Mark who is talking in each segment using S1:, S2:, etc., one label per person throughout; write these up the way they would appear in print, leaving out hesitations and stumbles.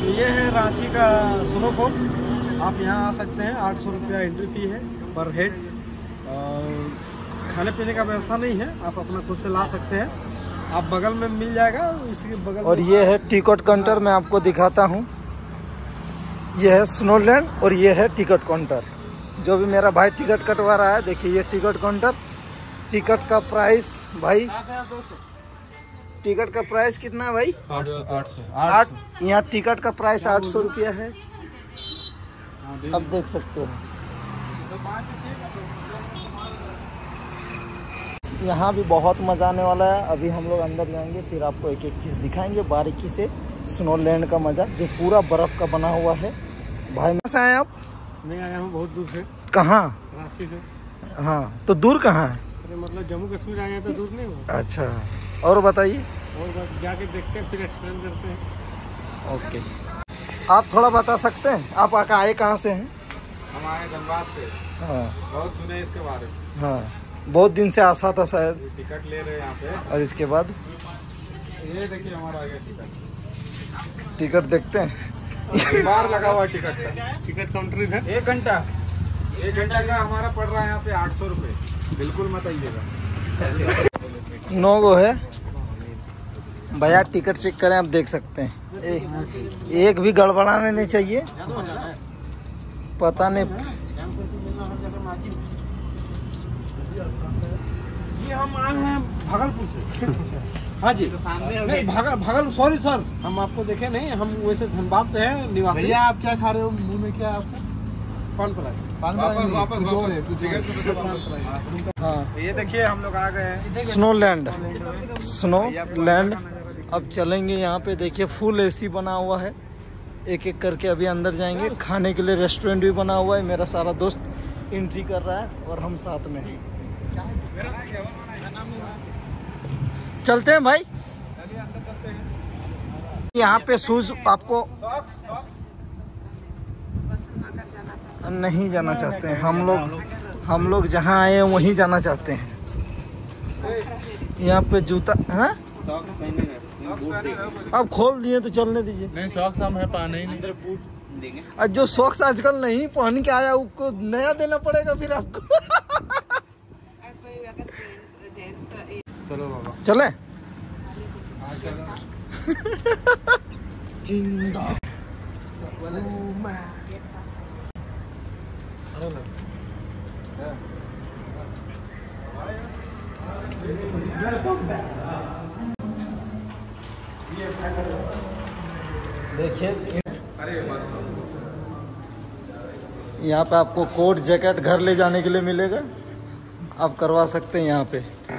S1: ये है रांची का स्नोफॉल। आप यहाँ आ सकते हैं। 800 रुपया एंट्री फी है पर हेड। और खाने पीने का व्यवस्था नहीं है, आप अपना खुद से ला सकते हैं। आप बगल में मिल जाएगा, इसके बगल
S2: और ये है टिकट काउंटर। मैं आपको दिखाता हूँ। ये है स्नोलैंड और ये है टिकट काउंटर। जो भी मेरा भाई टिकट कटवा रहा है, देखिए ये टिकट काउंटर। टिकट का प्राइस भाई, टिकट का प्राइस कितना है भाई? 800। यहाँ टिकट का प्राइस 800 रुपया है। अब देख सकते हो यहाँ भी बहुत मज़ा आने वाला है। अभी हम लोग अंदर जाएंगे, फिर आपको एक एक चीज़ दिखाएंगे बारीकी से। स्नोलैंड का मज़ा जो पूरा बर्फ़ का बना हुआ है। भाई कहाँ से आए आप?
S1: मैं आया हूँ बहुत दूर से।
S2: कहाँ?
S1: रांची से।
S2: हाँ, तो दूर कहाँ है?
S1: अरे मतलब जम्मू कश्मीर आए हैं तो दूर नहीं हुआ।
S2: अच्छा, और बताइए।
S1: और जाके देखते हैं, फिर एक्सप्लेन करते हैं।
S2: ओके, आप थोड़ा बता सकते हैं आप आए कहाँ से हैं?
S1: हम आए धनबाद से।
S2: हाँ,
S1: बहुत सुने इसके बारे में।
S2: हाँ, बहुत दिन से आशा था शायद।
S1: टिकट ले रहे हैं यहाँ पे।
S2: और इसके बाद
S1: ये देखिए हमारा आ गया टिकट।
S2: टिकट देखते हैं।
S1: बार लगा हुआ टिकट का। टिकट काउंटर इधर। 1 घंटा का हमारा पड़ रहा है यहाँ पे 800 रुपये। बिल्कुल मत आइएगा।
S2: 9 गो है भैया। टिकट चेक करें, आप देख सकते हैं। एक भी गड़बड़ाने नहीं चाहिए। पता नहीं।
S1: ये हम आए हैं भागलपुर से। हाँ जी, नहीं भागल सॉरी सर, हम आपको देखे नहीं। हम वैसे धनबाद से हैं निवासी।
S3: भैया आप क्या खा रहे हो? मुंह में क्या है आपको?
S1: पान पराई।
S3: वापस
S2: हाँ,
S1: ये देखिए हम लोग आ गए हैं
S2: स्नोलैंड। अब चलेंगे यहाँ पे। देखिए फुल एसी बना हुआ है। एक एक करके अभी अंदर जाएंगे। खाने के लिए रेस्टोरेंट भी बना हुआ है। मेरा सारा दोस्त एंट्री कर रहा है और हम साथ में चलते हैं भाई। यहाँ पे शूज आपको नहीं जाना चाहते हैं। हम लोग जहाँ आए हैं वहीं जाना चाहते हैं। यहाँ पे जूता है। अब खोल दिए तो चलने दीजिए।
S3: नहीं, सॉक्स हम है पाने ही नहीं।
S2: और जो सॉक्स आजकल नहीं पहन के आया उसको नया देना पड़ेगा फिर आपको।
S1: चलो बाबा
S2: चले।
S1: जिंदा
S2: देखिए यहाँ पे आपको कोट जैकेट घर ले जाने के लिए मिलेगा। आप करवा सकते हैं यहाँ पे।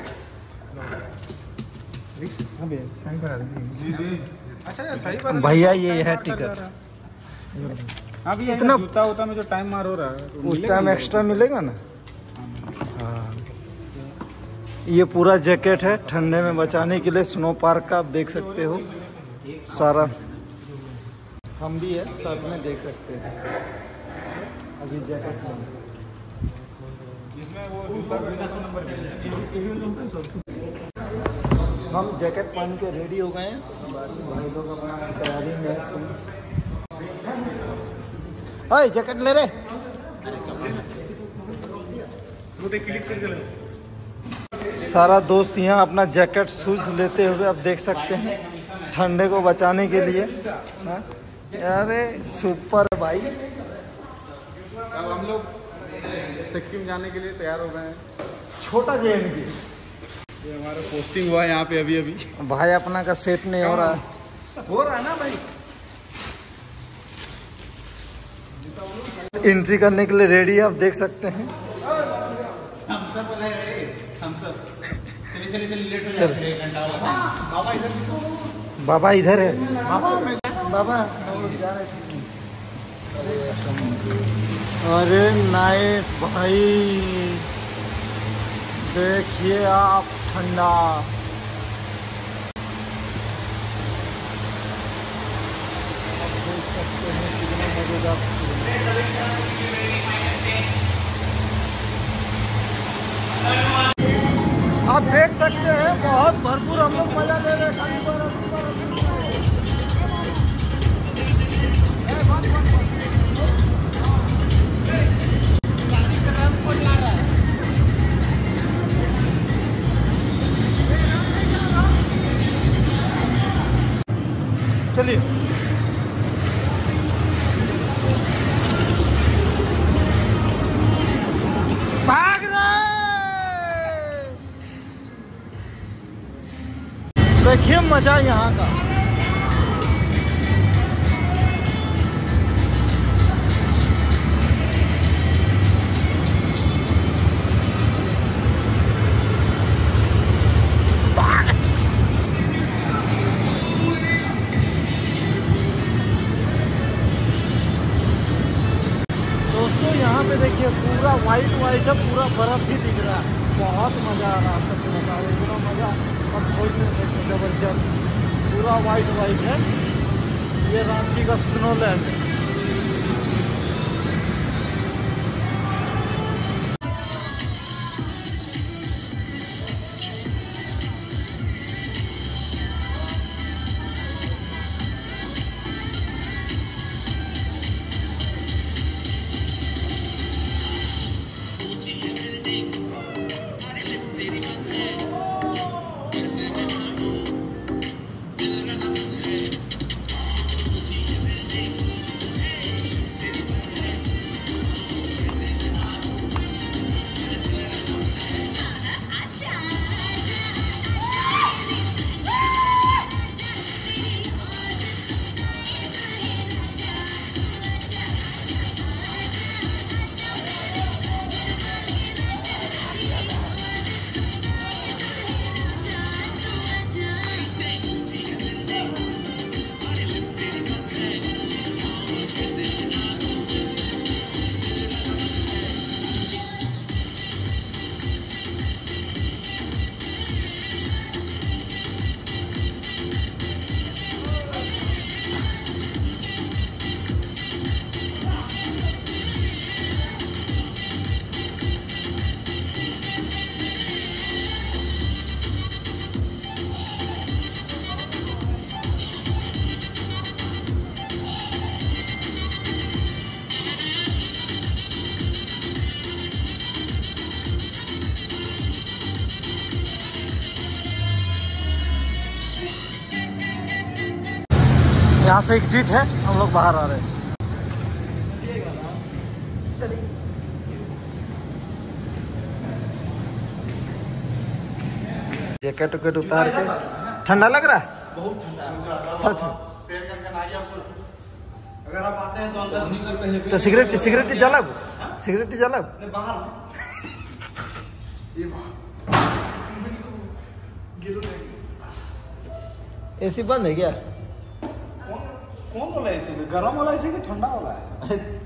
S1: अच्छा सही बात
S2: भैया ये है टिकट।
S1: अभी
S2: इतना
S1: जूता उता में जो टाइम मार हो रहा है
S2: उस टाइम एक्स्ट्रा मिलेगा ना। हाँ, ये पूरा जैकेट है ठंडे में बचाने के लिए। स्नो पार्क का आप देख सकते हो सारा। हम भी है साथ में, देख सकते हैं। अभी जैकेट हम जैकेट पहन के रेडी हो गए हैं। भाई लोग अपना तैयारी में है। ओए जैकेट ले रहे। सारा दोस्त यहाँ अपना जैकेट शूज लेते हुए आप देख सकते हैं, ठंडे को बचाने के लिए। हाँ? अरे सुपर भाई।
S1: अब हम लोग सिक्किम जाने के लिए तैयार हो गए हैं।
S2: छोटा JNK
S1: ये हमारा पोस्टिंग हुआ है यहाँ पे अभी।
S2: भाई अपना का सेट नहीं हो रहा है।
S1: ना भाई।
S2: एंट्री करने के लिए रेडी है, आप देख सकते हैं। चल बाबा इधर है। बाबा अरे नाइस भाई, देखिए आप ठंडा। देख सकते हैं कितना मजेदार। आप देख सकते हैं बहुत भरपूर हम लोग मजा ले रहे हैं। भाग रहे। देखिए मजा यहाँ का। दोस्तों यहाँ पे देखिए पूरा वाइट वाइट है, पूरा बर्फ ही दिख रहा है। बहुत मजा आ रहा है, सच बता रहे, पूरा मजा अब सोच नहीं सकते, जबरदस्त पूरा वाइट वाइट है। ये रांची का स्नोलैंड है। यहाँ से एग्जिट है, हम लोग बाहर आ रहे हैं। जैकेट उकेट उतार के ठंडा लग रहा है,
S1: बहुत ठंडा
S2: सच में।
S1: अगर आप आते हैं तो अंदर
S2: तो सिगरेट जलाब, सिगरेट जलाब
S1: बाहर
S2: एसी बंद है क्या?
S1: कौन वाला एसी? गरम वाला एसी कि ठंडा वाला है?